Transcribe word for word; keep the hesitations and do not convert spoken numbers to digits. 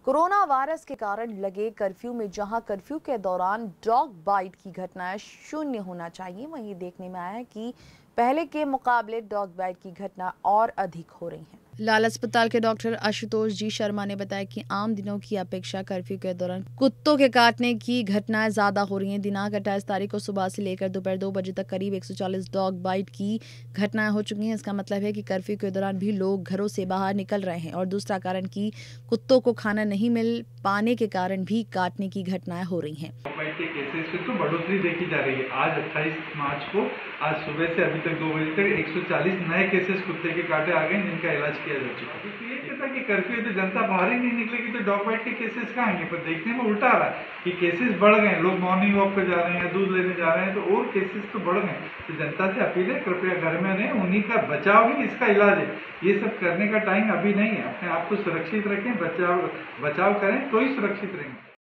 Corona virus के कारण लगे कर्फ्यू में जहां कर्फ्यू के दौरान डॉग बाइट की घटनाएं शून्य होना चाहिए, वहीं देखने में आया है कि पहले के मुकाबले डॉग बाइट की घटना और अधिक हो रही हैं। लाल अस्पताल के डॉक्टर आशुतोष जी शर्मा ने बताया कि आम दिनों की अपेक्षा कर्फ्यू के दौरान कुत्तों के काटने की घटनाएं ज्यादा हो रही हैं। दिनांक अट्ठाईस तारीख को सुबह से लेकर दोपहर दो बजे तक करीब एक सौ चालीस डॉग बाइट की घटनाएं हो चुकी हैं। इसका मतलब है कि कर्फ्यू के दौरान भी लोग घरों से बाहर निकल रहे हैं। और दूसरा कारण कि कुत्तों को खाना नहीं मिल पाने के कारण भी काटने की घटनाएं हो रही हैं। के केसेस में तो बढ़ोतरी देखी जा रही है। आज अट्ठाईस मार्च को आज सुबह से अभी तक दो बजे तक एक सौ चालीस नए केसेस कुत्ते के काटे आ गए, जिनका इलाज किया जा चुका है। तो ये कहता कि कर्फ्यू तो जनता बाहर ही नहीं निकलेगी तो डॉग बाइट के केसेस कहाँ आएंगे। पर देखने में उल्टा आ रहा है कि केसेस बढ़ गए, लोग मॉर्निंग वॉक पे जा रहे हैं, दूध लेने जा रहे हैं, तो और केसेस तो बढ़ गए। तो जनता से अपील है, कृपया घर में रहें, उन्हीं का बचाव ही इसका इलाज है। ये सब करने का टाइम अभी नहीं है। अपने आप को सुरक्षित रखें, बचाव बचाव करें तो ही सुरक्षित रहेंगे।